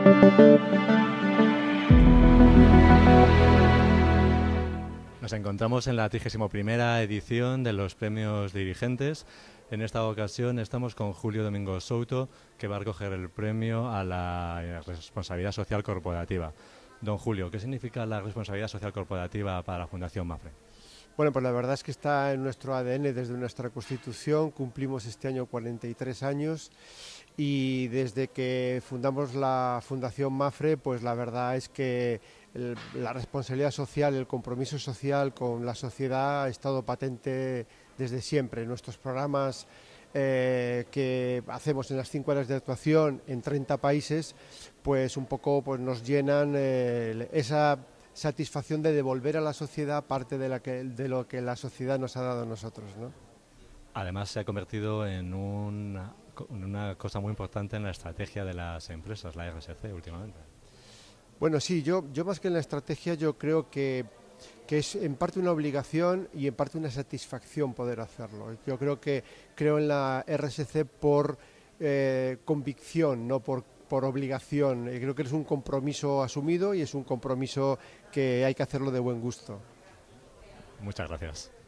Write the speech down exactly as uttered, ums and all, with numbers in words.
Nos encontramos en la trigésima primera edición de los premios dirigentes. En esta ocasión estamos con Julio Domingo Souto, que va a recoger el premio a la responsabilidad social corporativa. Don Julio, ¿qué significa la responsabilidad social corporativa para la Fundación Mapfre? Bueno, pues la verdad es que está en nuestro A D N desde nuestra Constitución. Cumplimos este año cuarenta y tres años y desde que fundamos la Fundación Mapfre, pues la verdad es que el, la responsabilidad social, el compromiso social con la sociedad ha estado patente desde siempre. Nuestros programas eh, que hacemos en las cinco áreas de actuación en treinta países, pues un poco pues nos llenan eh, esa satisfacción de devolver a la sociedad parte de, la que, de lo que la sociedad nos ha dado a nosotros, ¿no? Además se ha convertido en una, en una cosa muy importante en la estrategia de las empresas, la R S C, últimamente. Bueno, sí, yo, yo más que en la estrategia yo creo que, que es en parte una obligación y en parte una satisfacción poder hacerlo. Yo creo que creo en la R S C por eh, convicción, no por por obligación. Creo que es un compromiso asumido y es un compromiso que hay que hacerlo de buen gusto. Muchas gracias.